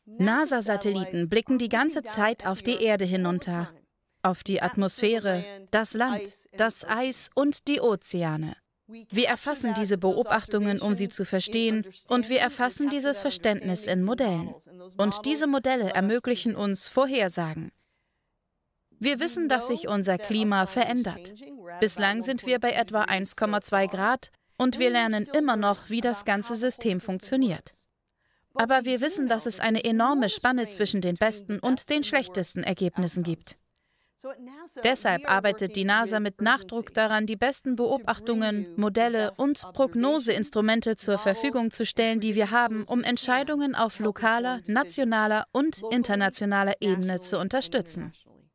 NASA-Satelliten blicken die ganze Zeit auf die Erde hinunter, auf die Atmosphäre, das Land, das Eis und die Ozeane. Wir erfassen diese Beobachtungen, um sie zu verstehen, und wir erfassen dieses Verständnis in Modellen. Und diese Modelle ermöglichen uns Vorhersagen. Wir wissen, dass sich unser Klima verändert. Bislang sind wir bei etwa 1,2 Grad und wir lernen immer noch, wie das ganze System funktioniert. Aber wir wissen, dass es eine enorme Spanne zwischen den besten und den schlechtesten Ergebnissen gibt. Deshalb arbeitet die NASA mit Nachdruck daran, die besten Beobachtungen, Modelle und Prognoseinstrumente zur Verfügung zu stellen, die wir haben, um Entscheidungen auf lokaler, nationaler und internationaler Ebene zu unterstützen.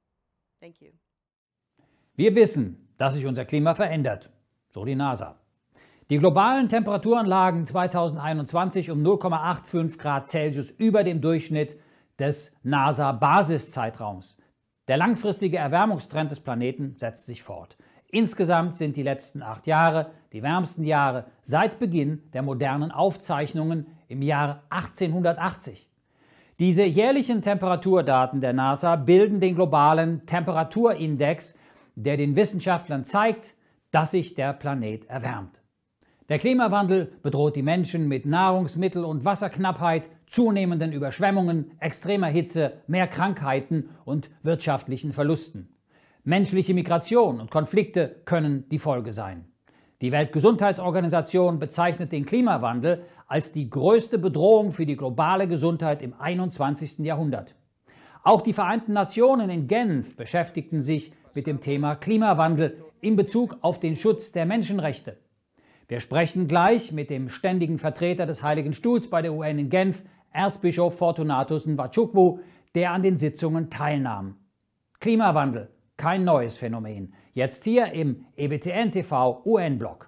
Wir wissen, dass sich unser Klima verändert, so die NASA. Die globalen Temperaturen lagen 2021 um 0,85 Grad Celsius über dem Durchschnitt des NASA-Basiszeitraums. Der langfristige Erwärmungstrend des Planeten setzt sich fort. Insgesamt sind die letzten 8 Jahre die wärmsten Jahre seit Beginn der modernen Aufzeichnungen im Jahr 1880. Diese jährlichen Temperaturdaten der NASA bilden den globalen Temperaturindex, der den Wissenschaftlern zeigt, dass sich der Planet erwärmt. Der Klimawandel bedroht die Menschen mit Nahrungsmittel- und Wasserknappheit, zunehmenden Überschwemmungen, extremer Hitze, mehr Krankheiten und wirtschaftlichen Verlusten. Menschliche Migration und Konflikte können die Folge sein. Die Weltgesundheitsorganisation bezeichnet den Klimawandel als die größte Bedrohung für die globale Gesundheit im 21. Jahrhundert. Auch die Vereinten Nationen in Genf beschäftigten sich mit dem Thema Klimawandel in Bezug auf den Schutz der Menschenrechte. Wir sprechen gleich mit dem ständigen Vertreter des Heiligen Stuhls bei der UN in Genf, Erzbischof Fortunatus Ncwachukwueze, der an den Sitzungen teilnahm. Klimawandel, kein neues Phänomen. Jetzt hier im EWTN-TV UN-Blog.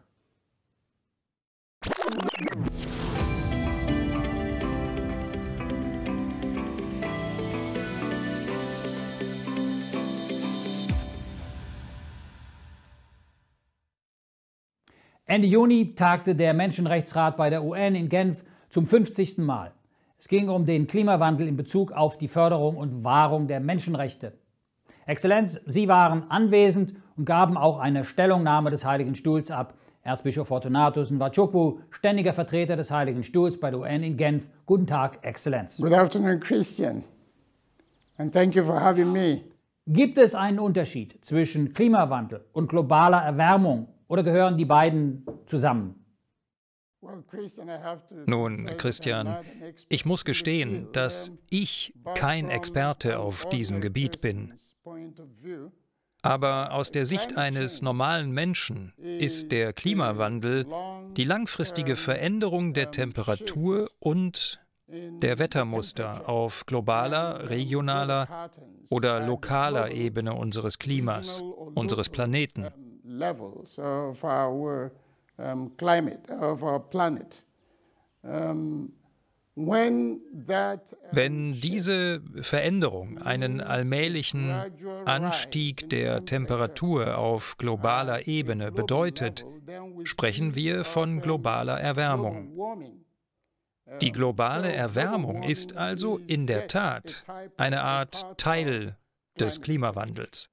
Ende Juni tagte der Menschenrechtsrat bei der UN in Genf zum 50. Mal. Es ging um den Klimawandel in Bezug auf die Förderung und Wahrung der Menschenrechte. Exzellenz, Sie waren anwesend und gaben auch eine Stellungnahme des Heiligen Stuhls ab. Erzbischof Fortunatus Ncwachukwueze, ständiger Vertreter des Heiligen Stuhls bei der UN in Genf. Guten Tag, Exzellenz. Good afternoon, Christian. And thank you for having me. Gibt es einen Unterschied zwischen Klimawandel und globaler Erwärmung? Oder gehören die beiden zusammen? Nun, Christian, ich muss gestehen, dass ich kein Experte auf diesem Gebiet bin. Aber aus der Sicht eines normalen Menschen ist der Klimawandel die langfristige Veränderung der Temperatur und der Wettermuster auf globaler, regionaler oder lokaler Ebene unseres Klimas, unseres Planeten. Levels of our climate, of our planet. Wenn diese Veränderung einen allmählichen Anstieg der Temperatur auf globaler Ebene bedeutet, sprechen wir von globaler Erwärmung. Die globale Erwärmung ist also in der Tat eine Art Teil des Klimawandels.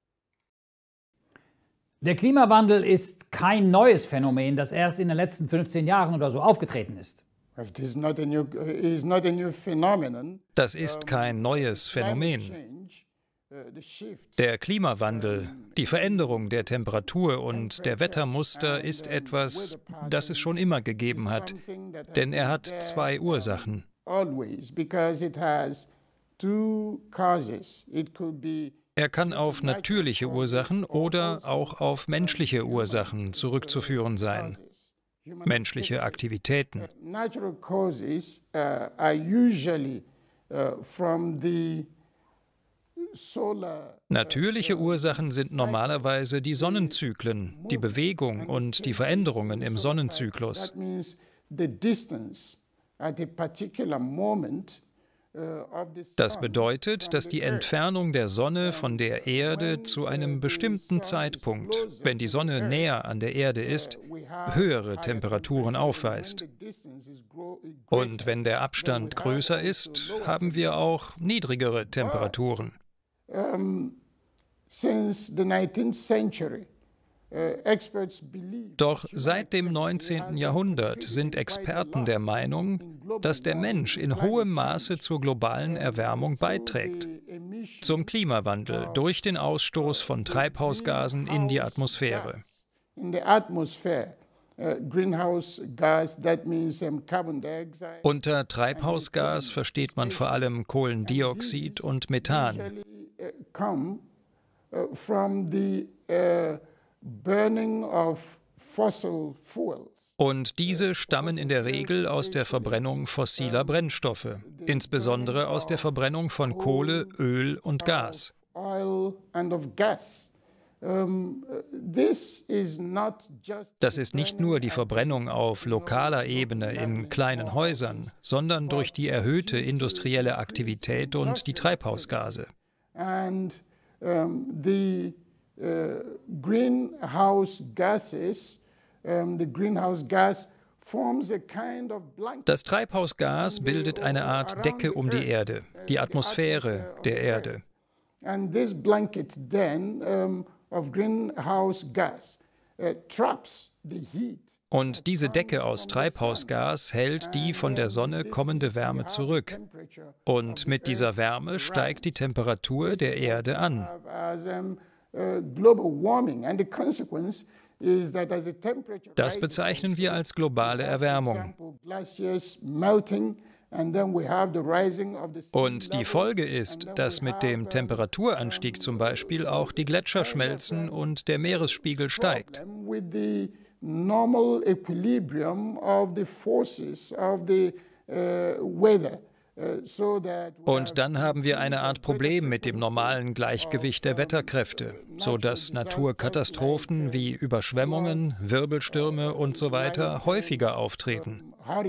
Der Klimawandel ist kein neues Phänomen, das erst in den letzten 15 Jahren oder so aufgetreten ist. Das ist kein neues Phänomen. Der Klimawandel, die Veränderung der Temperatur und der Wettermuster ist etwas, das es schon immer gegeben hat, denn er hat 2 Ursachen. Er kann auf natürliche Ursachen oder auch auf menschliche Ursachen zurückzuführen sein. Menschliche Aktivitäten. Natürliche Ursachen sind normalerweise die Sonnenzyklen, die Bewegung und die Veränderungen im Sonnenzyklus. Das bedeutet, dass die Entfernung der Sonne von der Erde zu einem bestimmten Zeitpunkt, wenn die Sonne näher an der Erde ist, höhere Temperaturen aufweist. Und wenn der Abstand größer ist, haben wir auch niedrigere Temperaturen. Doch seit dem 19. Jahrhundert sind Experten der Meinung, dass der Mensch in hohem Maße zur globalen Erwärmung beiträgt, zum Klimawandel durch den Ausstoß von Treibhausgasen in die Atmosphäre. Unter Treibhausgas versteht man vor allem Kohlendioxid und Methan. Und diese stammen in der Regel aus der Verbrennung fossiler Brennstoffe, insbesondere aus der Verbrennung von Kohle, Öl und Gas. Das ist nicht nur die Verbrennung auf lokaler Ebene in kleinen Häusern, sondern durch die erhöhte industrielle Aktivität und die Treibhausgase. Das Treibhausgas bildet eine Art Decke um die Erde, die Atmosphäre der Erde. Und diese Decke aus Treibhausgas hält die von der Sonne kommende Wärme zurück. Und mit dieser Wärme steigt die Temperatur der Erde an. Das bezeichnen wir als globale Erwärmung. Und die Folge ist, dass mit dem Temperaturanstieg zum Beispiel auch die Gletscher schmelzen und der Meeresspiegel steigt. Und dann haben wir eine Art Problem mit dem normalen Gleichgewicht der Wetterkräfte, sodass Naturkatastrophen wie Überschwemmungen, Wirbelstürme und so weiter häufiger auftreten.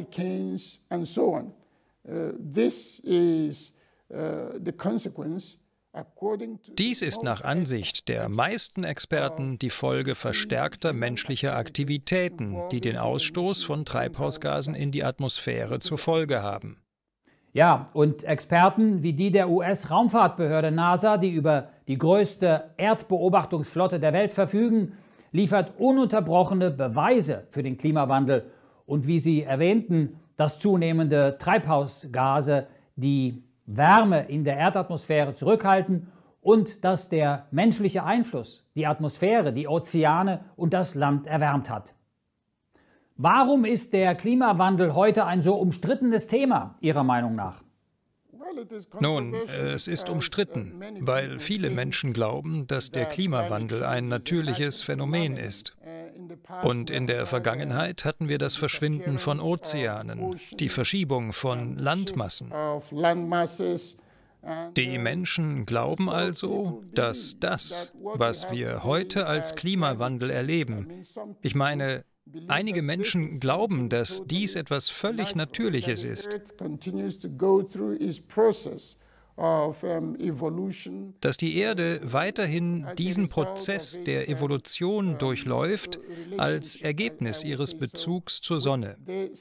Dies ist nach Ansicht der meisten Experten die Folge verstärkter menschlicher Aktivitäten, die den Ausstoß von Treibhausgasen in die Atmosphäre zur Folge haben. Ja, und Experten wie die der US-Raumfahrtbehörde NASA, die über die größte Erdbeobachtungsflotte der Welt verfügen, liefert ununterbrochene Beweise für den Klimawandel und, wie Sie erwähnten, dass zunehmende Treibhausgase die Wärme in der Erdatmosphäre zurückhalten und dass der menschliche Einfluss die Atmosphäre, die Ozeane und das Land erwärmt hat. Warum ist der Klimawandel heute ein so umstrittenes Thema, Ihrer Meinung nach? Nun, es ist umstritten, weil viele Menschen glauben, dass der Klimawandel ein natürliches Phänomen ist. Und in der Vergangenheit hatten wir das Verschwinden von Ozeanen, die Verschiebung von Landmassen. Die Menschen glauben also, dass das, was wir heute als Klimawandel erleben, ich meine, einige Menschen glauben, dass dies etwas völlig Natürliches ist. Dass die Erde weiterhin diesen Prozess der Evolution durchläuft als Ergebnis ihres Bezugs zur Sonne.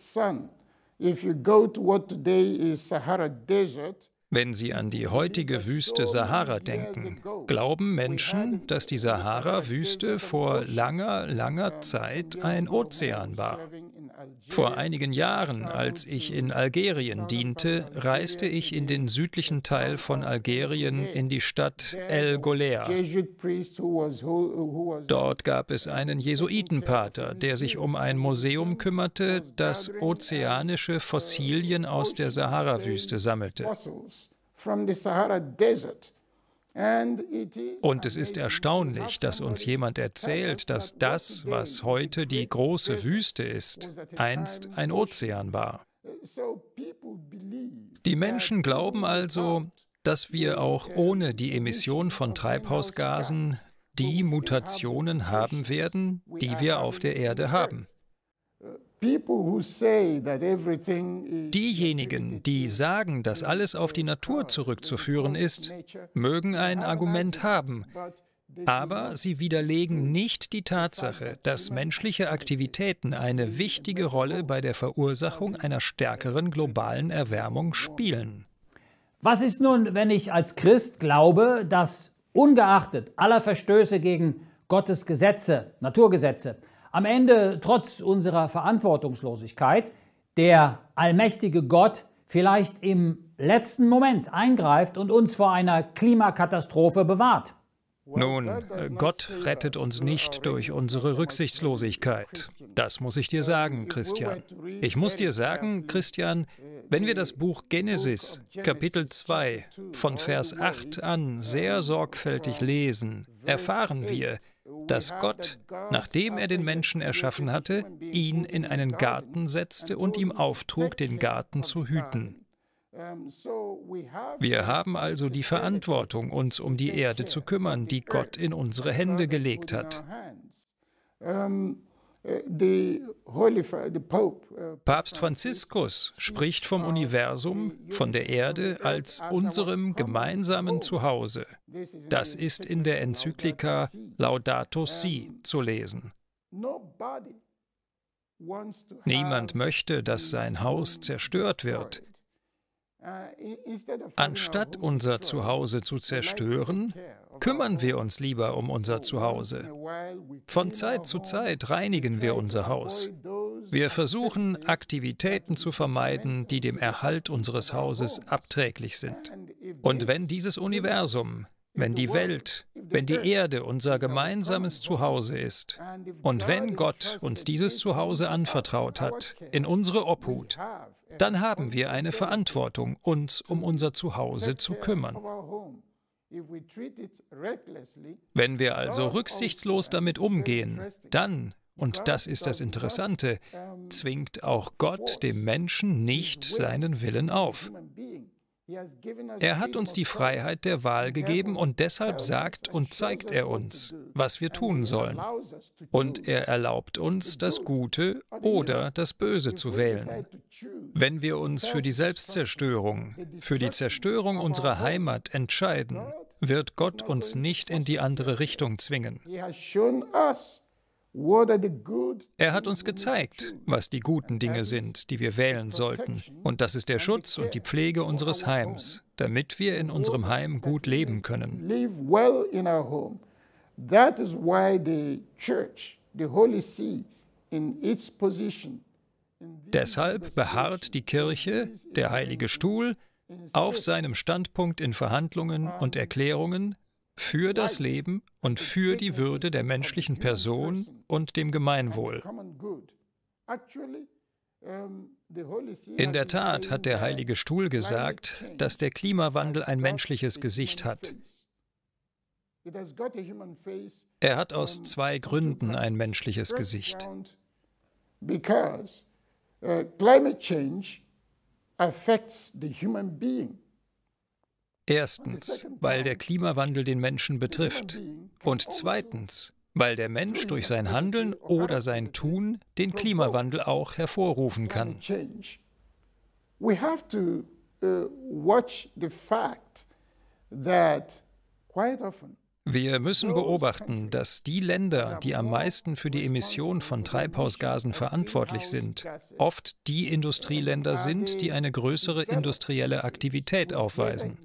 Wenn Sie an die heutige Wüste Sahara denken, glauben Menschen, dass die Sahara-Wüste vor langer, langer Zeit ein Ozean war. Vor einigen Jahren, als ich in Algerien diente, reiste ich in den südlichen Teil von Algerien in die Stadt El Golea. Dort gab es einen Jesuitenpater, der sich um ein Museum kümmerte, das ozeanische Fossilien aus der Sahara-Wüste sammelte. Und es ist erstaunlich, dass uns jemand erzählt, dass das, was heute die große Wüste ist, einst ein Ozean war. Die Menschen glauben also, dass wir auch ohne die Emission von Treibhausgasen die Mutationen haben werden, die wir auf der Erde haben. Diejenigen, die sagen, dass alles auf die Natur zurückzuführen ist, mögen ein Argument haben, aber sie widerlegen nicht die Tatsache, dass menschliche Aktivitäten eine wichtige Rolle bei der Verursachung einer stärkeren globalen Erwärmung spielen. Was ist nun, wenn ich als Christ glaube, dass ungeachtet aller Verstöße gegen Gottes Gesetze, Naturgesetze, am Ende trotz unserer Verantwortungslosigkeit der allmächtige Gott vielleicht im letzten Moment eingreift und uns vor einer Klimakatastrophe bewahrt? Nun, Gott rettet uns nicht durch unsere Rücksichtslosigkeit. Das muss ich dir sagen, Christian. Ich muss dir sagen, Christian, wenn wir das Buch Genesis, Kapitel 2, von Vers 8 an sehr sorgfältig lesen, erfahren wir, dass Gott, nachdem er den Menschen erschaffen hatte, ihn in einen Garten setzte und ihm auftrug, den Garten zu hüten. Wir haben also die Verantwortung, uns um die Erde zu kümmern, die Gott in unsere Hände gelegt hat. Papst Franziskus spricht vom Universum, von der Erde als unserem gemeinsamen Zuhause. Das ist in der Enzyklika Laudato Si zu lesen. Niemand möchte, dass sein Haus zerstört wird. Anstatt unser Zuhause zu zerstören, kümmern wir uns lieber um unser Zuhause. Von Zeit zu Zeit reinigen wir unser Haus. Wir versuchen, Aktivitäten zu vermeiden, die dem Erhalt unseres Hauses abträglich sind. Und wenn dieses Universum, wenn die Welt, wenn die Erde unser gemeinsames Zuhause ist und wenn Gott uns dieses Zuhause anvertraut hat, in unsere Obhut, dann haben wir eine Verantwortung, uns um unser Zuhause zu kümmern. Wenn wir also rücksichtslos damit umgehen, dann, und das ist das Interessante, zwingt auch Gott dem Menschen nicht seinen Willen auf. Er hat uns die Freiheit der Wahl gegeben und deshalb sagt und zeigt er uns, was wir tun sollen. Und er erlaubt uns, das Gute oder das Böse zu wählen. Wenn wir uns für die Selbstzerstörung, für die Zerstörung unserer Heimat entscheiden, wird Gott uns nicht in die andere Richtung zwingen. Er hat uns gezeigt, was die guten Dinge sind, die wir wählen sollten. Und das ist der Schutz und die Pflege unseres Heims, damit wir in unserem Heim gut leben können. Deshalb beharrt die Kirche, der Heilige Stuhl, auf seinem Standpunkt in Verhandlungen und Erklärungen für das Leben und für die Würde der menschlichen Person und dem Gemeinwohl. In der Tat hat der Heilige Stuhl gesagt, dass der Klimawandel ein menschliches Gesicht hat. Er hat aus zwei Gründen ein menschliches Gesicht. Climate change affects the human being. Erstens, weil der Klimawandel den Menschen betrifft. Und zweitens, weil der Mensch durch sein Handeln oder sein Tun den Klimawandel auch hervorrufen kann. We have to watch the fact that quite often wir müssen beobachten, dass die Länder, die am meisten für die Emission von Treibhausgasen verantwortlich sind, oft die Industrieländer sind, die eine größere industrielle Aktivität aufweisen.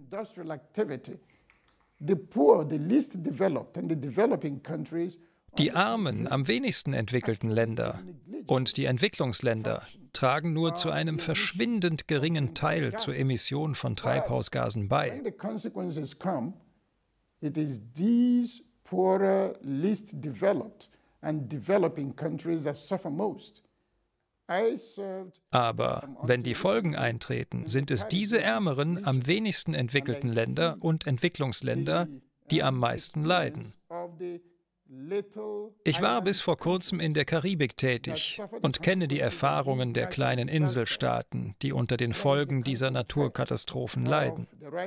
Die armen, am wenigsten entwickelten Länder und die Entwicklungsländer tragen nur zu einem verschwindend geringen Teil zur Emission von Treibhausgasen bei. It is these poorer, least developed and developing countries that suffer most. Aber wenn die Folgen eintreten, sind es diese ärmeren, am wenigsten entwickelten Länder und Entwicklungsländer, die am meisten leiden. Ich war bis vor kurzem in der Karibik tätig und kenne die Erfahrungen der kleinen Inselstaaten, die unter den Folgen dieser Naturkatastrophen leiden.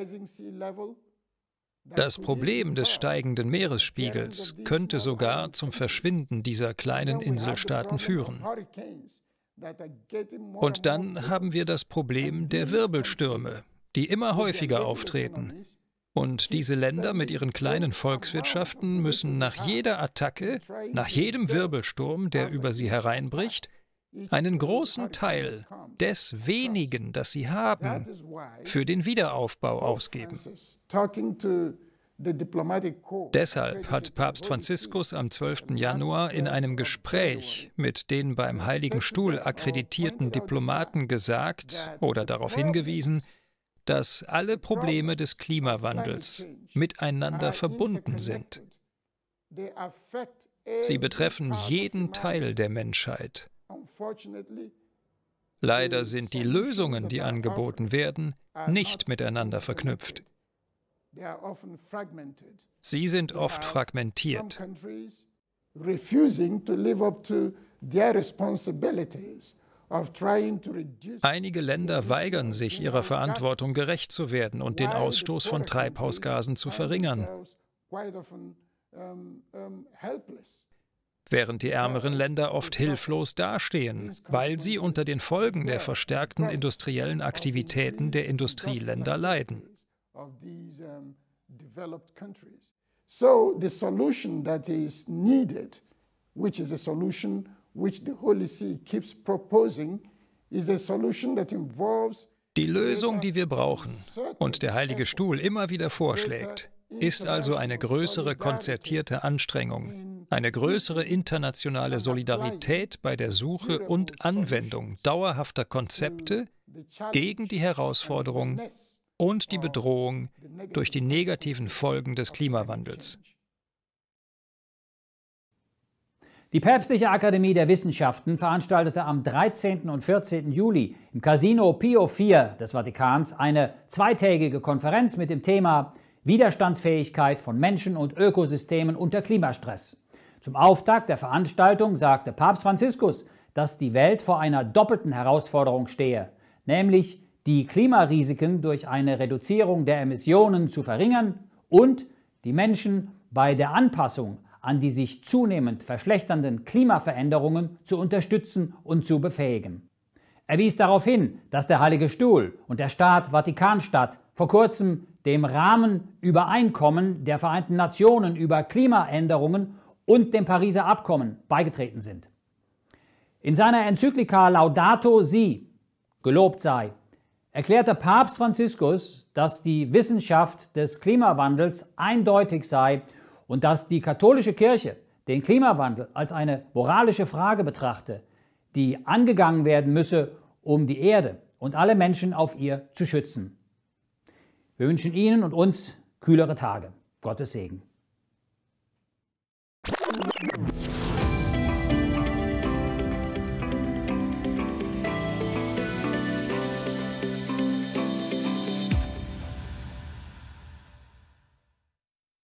Das Problem des steigenden Meeresspiegels könnte sogar zum Verschwinden dieser kleinen Inselstaaten führen. Und dann haben wir das Problem der Wirbelstürme, die immer häufiger auftreten. Und diese Länder mit ihren kleinen Volkswirtschaften müssen nach jeder Attacke, nach jedem Wirbelsturm, der über sie hereinbricht, einen großen Teil des wenigen, das sie haben, für den Wiederaufbau ausgeben. Deshalb hat Papst Franziskus am 12. Januar in einem Gespräch mit den beim Heiligen Stuhl akkreditierten Diplomaten gesagt oder darauf hingewiesen, dass alle Probleme des Klimawandels miteinander verbunden sind. Sie betreffen jeden Teil der Menschheit. Leider sind die Lösungen, die angeboten werden, nicht miteinander verknüpft. Sie sind oft fragmentiert. Einige Länder weigern sich, ihrer Verantwortung gerecht zu werden und den Ausstoß von Treibhausgasen zu verringern, während die ärmeren Länder oft hilflos dastehen, weil sie unter den Folgen der verstärkten industriellen Aktivitäten der Industrieländer leiden. So the solution that is needed, which is a solution which the Holy See keeps proposing, is a solution that involves die Lösung, die wir brauchen und der Heilige Stuhl immer wieder vorschlägt, ist also eine größere konzertierte Anstrengung, eine größere internationale Solidarität bei der Suche und Anwendung dauerhafter Konzepte gegen die Herausforderung und die Bedrohung durch die negativen Folgen des Klimawandels. Die Päpstliche Akademie der Wissenschaften veranstaltete am 13. und 14. Juli im Casino Pio IV des Vatikans eine zweitägige Konferenz mit dem Thema Widerstandsfähigkeit von Menschen und Ökosystemen unter Klimastress. Zum Auftakt der Veranstaltung sagte Papst Franziskus, dass die Welt vor einer doppelten Herausforderung stehe, nämlich die Klimarisiken durch eine Reduzierung der Emissionen zu verringern und die Menschen bei der Anpassung an die sich zunehmend verschlechternden Klimaveränderungen zu unterstützen und zu befähigen. Er wies darauf hin, dass der Heilige Stuhl und der Staat Vatikanstadt vor kurzem dem Rahmenübereinkommen der Vereinten Nationen über Klimaänderungen und dem Pariser Abkommen beigetreten sind. In seiner Enzyklika Laudato Si, gelobt sei, erklärte Papst Franziskus, dass die Wissenschaft des Klimawandels eindeutig sei und dass die katholische Kirche den Klimawandel als eine moralische Frage betrachte, die angegangen werden müsse, um die Erde und alle Menschen auf ihr zu schützen. Wir wünschen Ihnen und uns kühlere Tage. Gottes Segen.